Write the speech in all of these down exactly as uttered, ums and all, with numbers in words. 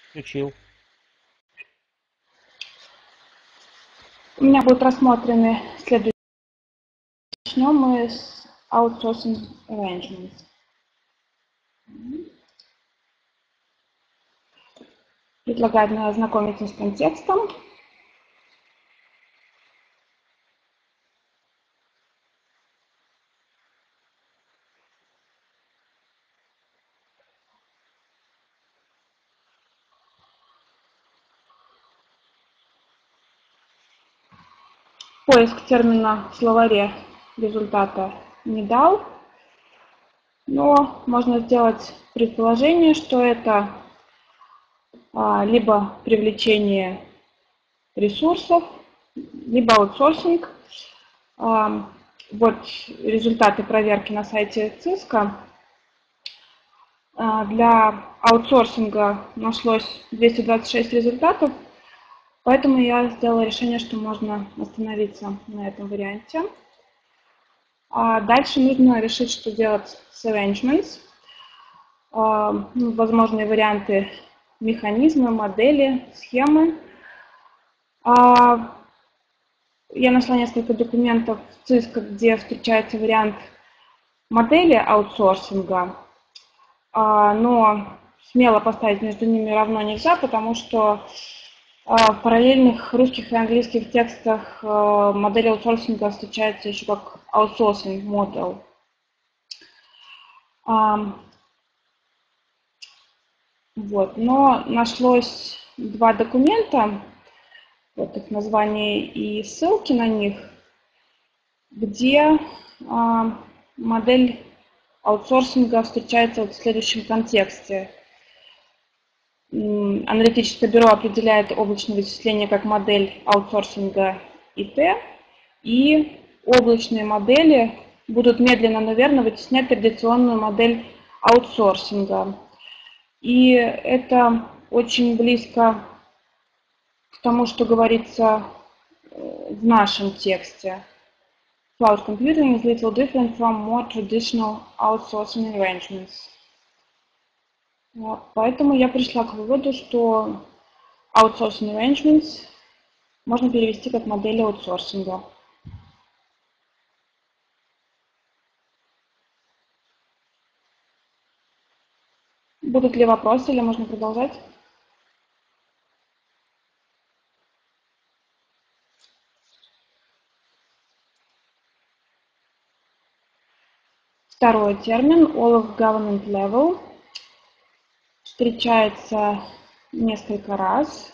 Включил. У меня будут рассмотрены следующие. Начнем мы с Outsourcing Arrangements. Предлагаю ознакомиться с контекстом. Поиск термина в словаре результата не дал, но можно сделать предположение, что это а, либо привлечение ресурсов, либо аутсорсинг. А, вот результаты проверки на сайте ЦИСКа. А, для аутсорсинга нашлось двести двадцать шесть результатов. Поэтому я сделала решение, что можно остановиться на этом варианте. А дальше нужно решить, что делать с arrangements. Возможные варианты: механизмы, модели, схемы. Я нашла несколько документов в ЦИСКа, где встречается вариант модели аутсорсинга, но смело поставить между ними равно нельзя, потому что в параллельных русских и английских текстах модель аутсорсинга встречается еще как outsourcing model. Вот. Но нашлось два документа, вот их название и ссылки на них, где модель аутсорсинга встречается вот в следующем контексте. Аналитическое бюро определяет облачное вычисление как модель аутсорсинга ай ти, и облачные модели будут медленно, но верно вытеснять традиционную модель аутсорсинга. И это очень близко к тому, что говорится в нашем тексте. Cloud computing is little different from more traditional outsourcing arrangements. Поэтому я пришла к выводу, что outsourcing arrangements можно перевести как модель аутсорсинга. Будут ли вопросы или можно продолжать? Второй термин all of government level встречается несколько раз.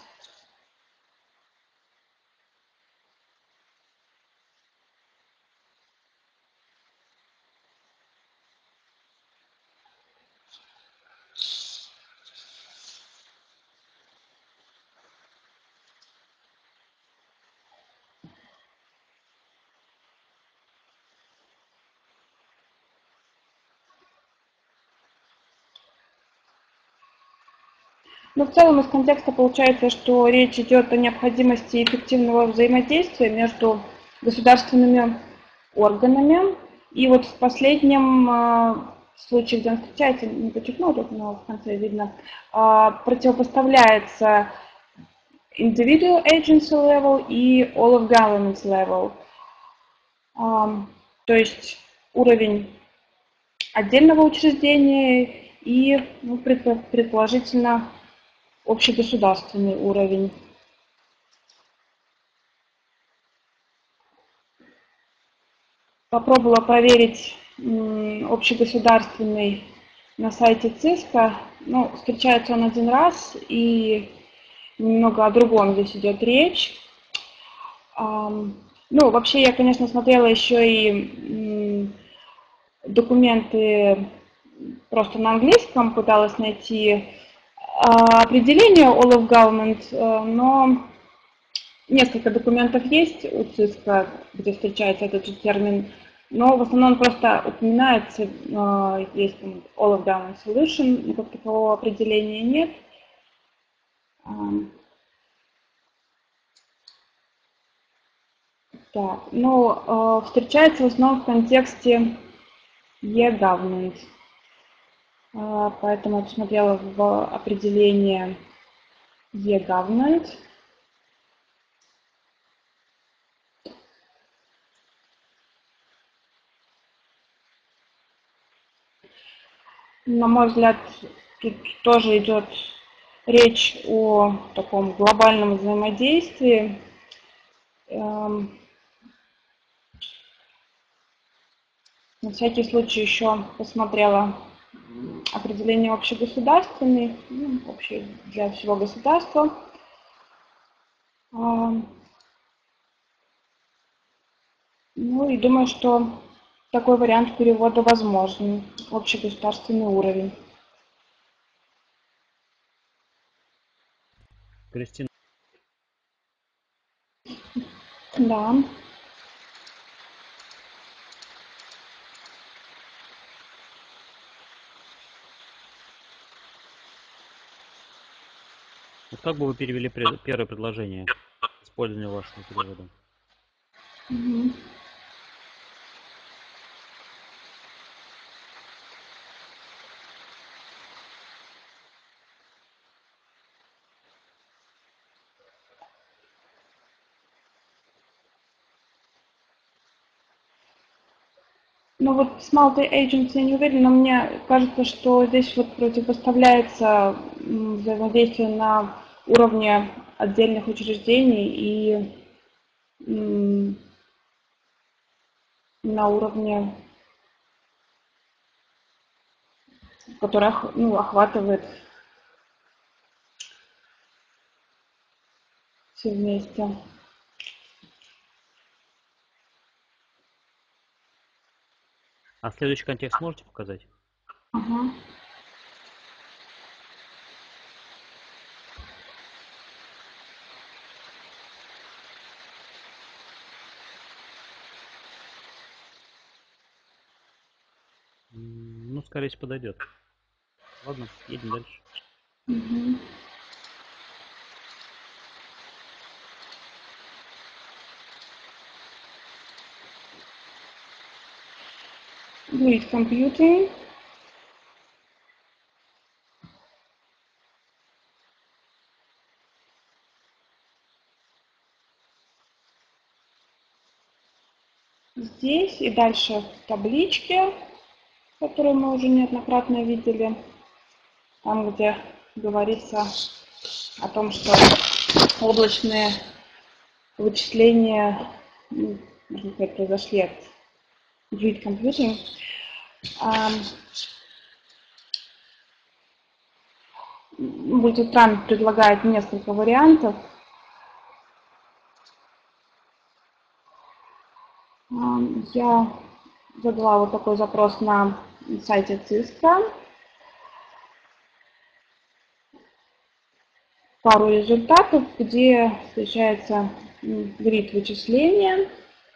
Но в целом из контекста получается, что речь идет о необходимости эффективного взаимодействия между государственными органами. И вот в последнем случае, где он встречается, не подчеркнула, тут, но в конце видно, противопоставляется individual agency level и all of government level. То есть уровень отдельного учреждения и, ну, предположительно, общегосударственный уровень. Попробовала проверить общегосударственный на сайте ЦИСКа. Ну, встречается он один раз, и немного о другом здесь идет речь. Ну, вообще, я, конечно, смотрела еще и документы просто на английском, пыталась найти определение all of government, но несколько документов есть у ЦИСКа, где встречается этот же термин, но в основном просто упоминается, есть all of government solution, но как такового определения нет. Так, но встречается в основном в контексте e-government. Поэтому я посмотрела в определение e-government. На мой взгляд, тут тоже идет речь о таком глобальном взаимодействии. На всякий случай еще посмотрела определение общегосударственный, ну, общее для всего государства. Ну и думаю, что такой вариант перевода возможен. Общегосударственный уровень. Кристина. Да. Вот как бы вы перевели пред... первое предложение использования вашего перевода? Угу. Ну вот с multi-agency я не уверена, но мне кажется, что здесь вот противопоставляется взаимодействие на уровне отдельных учреждений и на уровне, который ну, охватывает все вместе. А следующий контекст можете показать? Ага. Ну, скорее всего, подойдет. Ладно, едем дальше. Угу. Grid computing. Здесь и дальше в табличке, которую мы уже неоднократно видели, там, где говорится о том, что облачные вычисления, можно сказать, произошли от grid computing. Multitrans предлагает несколько вариантов. Я задала вот такой запрос на сайте ЦИСКа. Пару результатов, где встречается грид вычисления.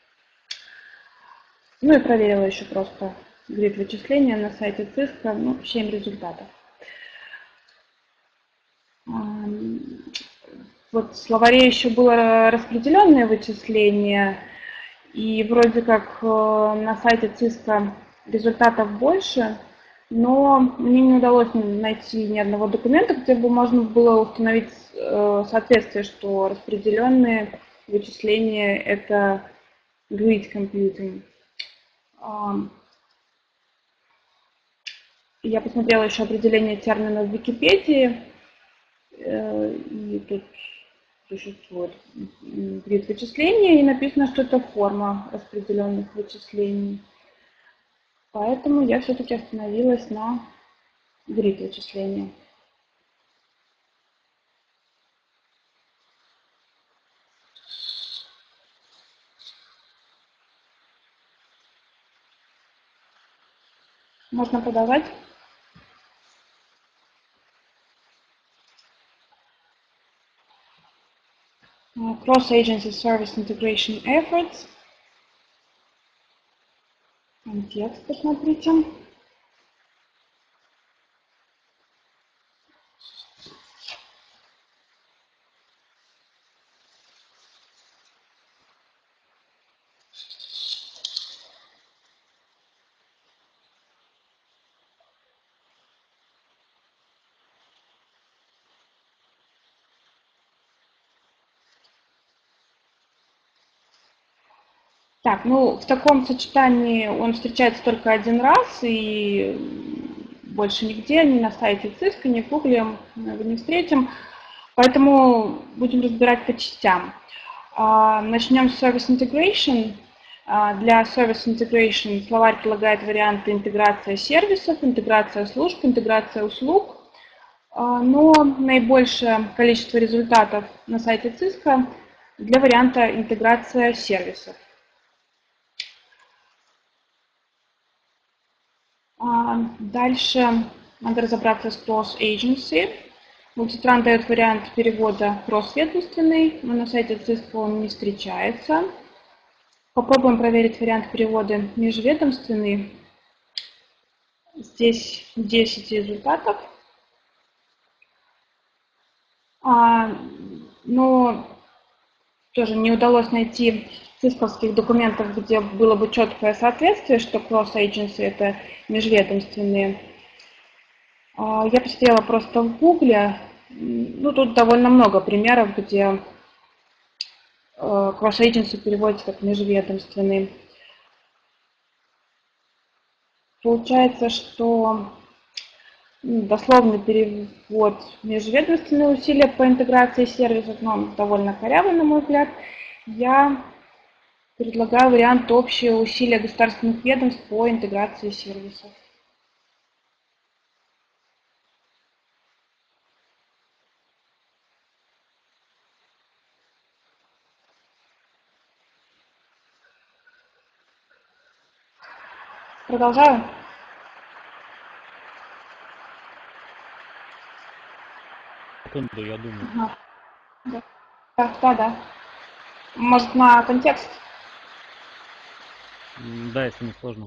Ну и проверила еще просто грид вычисления на сайте ЦИСКа. Ну, семь результатов. Вот в словаре еще было распределенное вычисление. И вроде как на сайте ЦИСКа результатов больше, но мне не удалось найти ни одного документа, где бы можно было установить соответствие, что распределенные вычисления – это grid computing. Я посмотрела еще определение термина в Википедии, и тут существует грид вычисления, и написано, что это форма распределенных вычислений. Поэтому я все-таки остановилась на грид вычисления. Можно продолжать? Cross-agency service integration efforts. Контекст посмотрите. Так, ну в таком сочетании он встречается только один раз и больше нигде, ни на сайте ЦИСКа, ни в Гугле мы его не встретим. Поэтому будем разбирать по частям. Начнем с Service Integration. Для Service Integration словарь предлагает варианты интеграция сервисов, интеграция служб, интеграция услуг. Но наибольшее количество результатов на сайте ЦИСКа для варианта интеграция сервисов. Дальше надо разобраться с Cross Agency. Multitran дает вариант перевода кросс-ведомственный, но на сайте ЦИСКа он не встречается. Попробуем проверить вариант перевода межведомственный. Здесь десять результатов. А, но тоже не удалось найти цисковских документов, где было бы четкое соответствие, что cross-agency это межведомственные. Я посмотрела просто в Гугле. Ну, тут довольно много примеров, где cross-agency переводится как межведомственный. Получается, что дословный перевод межведомственные усилия по интеграции сервисов, но он довольно корявый, на мой взгляд. Я предлагаю вариант общие усилия государственных ведомств по интеграции сервисов. Продолжаю. Секунду, я думаю. Ага. Да. Да, да, да. Может, на контекст? Да, если не сложно.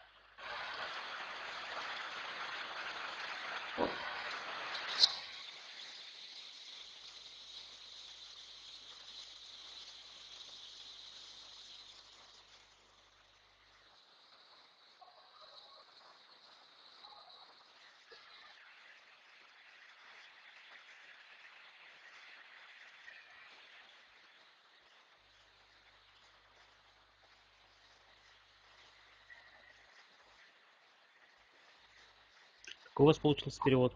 Какой у вас получился перевод?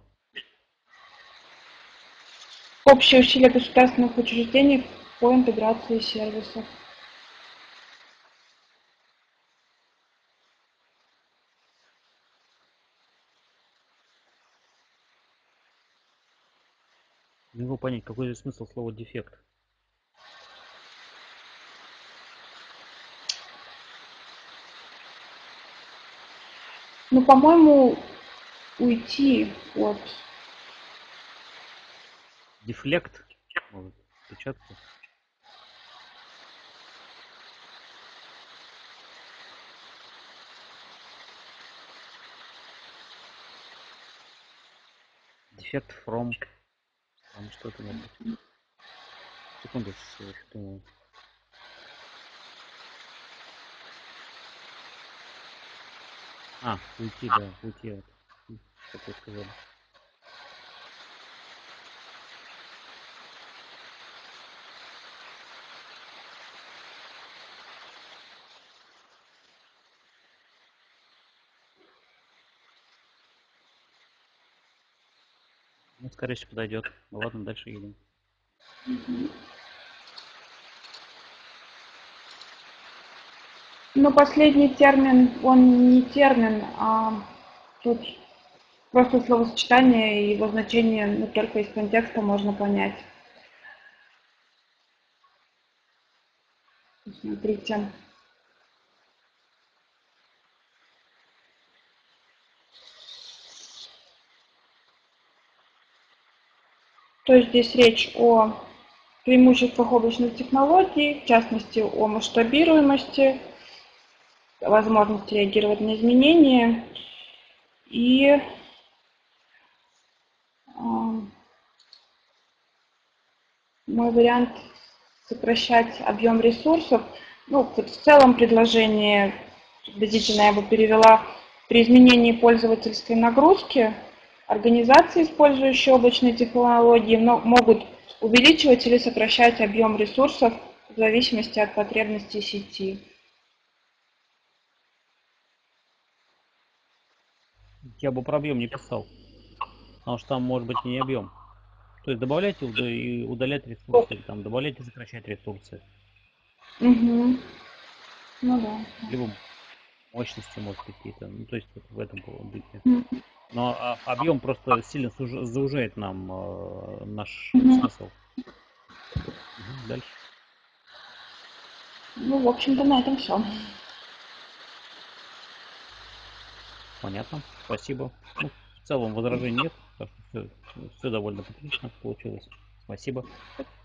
Общие усилия государственных учреждений по интеграции сервисов. Не могу понять, какой же смысл слова дефект. Ну, по-моему, уйти от... Дефлект? Может, печатка? Дефект from... Там что это может быть? Секунду, что... А, уйти, да, уйти от... Как вы сказали. Ну, скорее всего, подойдет. Ну ладно, дальше едем. Ну, последний термин, он не термин, а тут просто словосочетание и его значение, ну, только из контекста можно понять. Смотрите. То есть здесь речь о преимуществах облачных технологий, в частности о масштабируемости, возможности реагировать на изменения и э, мой вариант сокращать объем ресурсов. Ну, в целом предложение, приблизительно я бы перевела, при изменении пользовательской нагрузки организации, использующие облачные технологии, могут увеличивать или сокращать объем ресурсов в зависимости от потребностей сети. Я бы про объем не писал, потому что там может быть не объем. То есть добавлять и удалять ресурсы, или там добавлять и сокращать ресурсы. Угу. Ну да. Либо мощности, может, какие-то. Ну, то есть вот в этом было быть. Мгм. Но а, объем просто сильно сужа- заужает нам э, наш Мгм. смысл. Мгм, дальше. Ну, в общем-то, на этом все. Понятно. Спасибо. Ну, в целом возражений нет, так что все, все довольно прилично получилось. Спасибо.